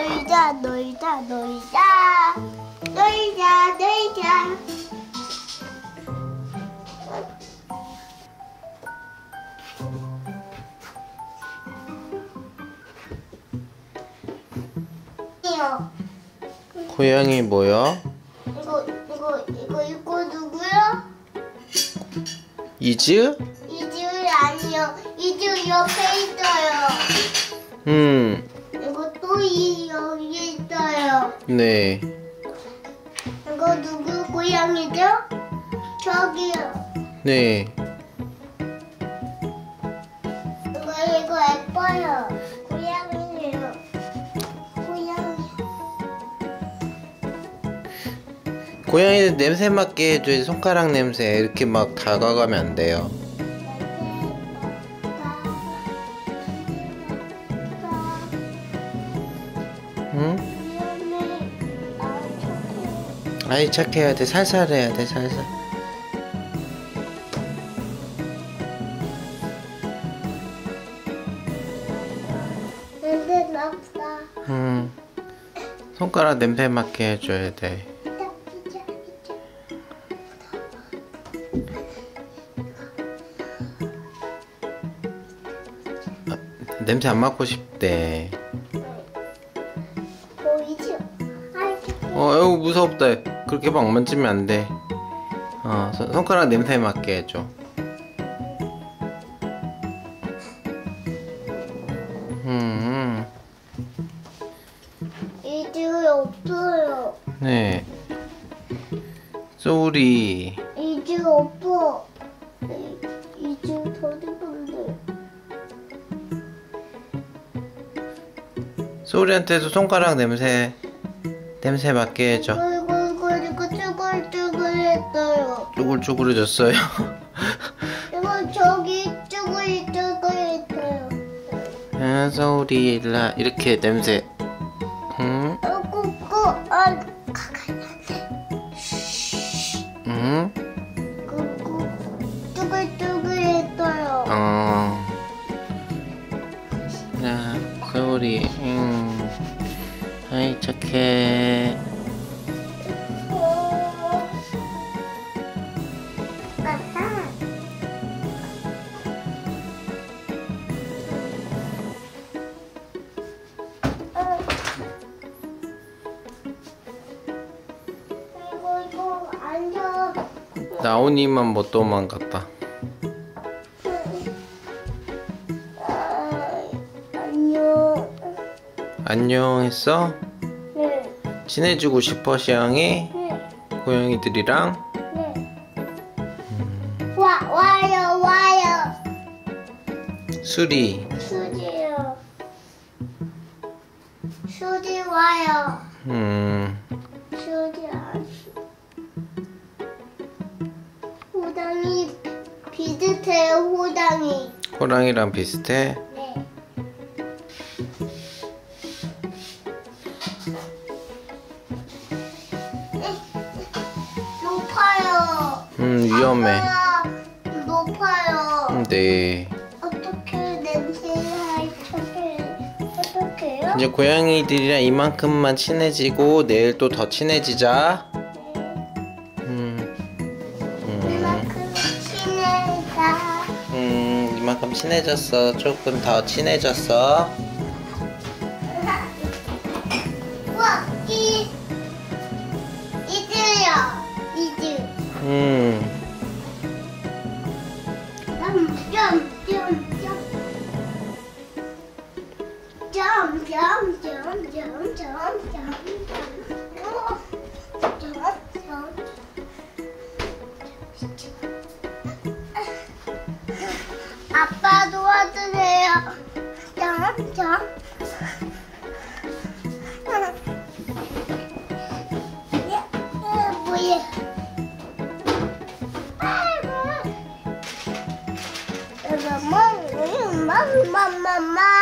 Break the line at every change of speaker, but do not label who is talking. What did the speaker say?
놀자, 놀자, 놀자. 놀자, 놀자.
고양이 뭐야?
이거 누구야?
이즈?
이즈 아니요. 이즈 옆에 있어요. 이거 또 여기 있어요.
네.
이거 누구 고양이죠? 저기요.
네.
이거 예뻐요. 고양이예요. 고양이.
고양이는 냄새 맡게 해줘야지. 손가락 냄새 이렇게 막 다가가면 안 돼요. 응? 아이 착해야 돼. 살살 해야 돼. 살살.
냄새 났다.
손가락 냄새 맡게 해줘야 돼. 냄새 안 맡고 싶대.
보이죠?
에우 무섭다. 그렇게 막 만지면 안 돼. 손가락 냄새 맡게 해줘.
이제 없어요.
네. 소리.
이제 없어. 이제 더듬는데.
소리한테도 손가락 냄새 맡게 해줘.
이거 쭈글쭈글했어요.
쭈글쭈글해졌어요.
이거 저기 쭈글쭈글했어요.
소리 일라 이렇게 냄새.
쭈글쭈글했어요.
자, 소리. 아이 착해.
이거 앉아.
나온이만 못 도망갔다.
안녕.
안녕 했어?
네.
친해지고 싶어 시영이?
네.
고양이들이랑?
네. 와요.
수리.
수지요. 수지 와요. 수지 호랑이 비슷해요. 호랑이.
호랑이랑 비슷해?
네. 높아요.
위험해.
아빠가 높아요.
네.
어떻게 냄새가 어떻게요?
이제 고양이들이랑 이만큼만 친해지고 내일 또 더 친해지자.
이만큼 친해다.
이만큼 친해졌어. 조금 더 친해졌어.
우와, 이즈요. 이즈. 아빠 도와주세요. 뭐야? 아이고. 엄마.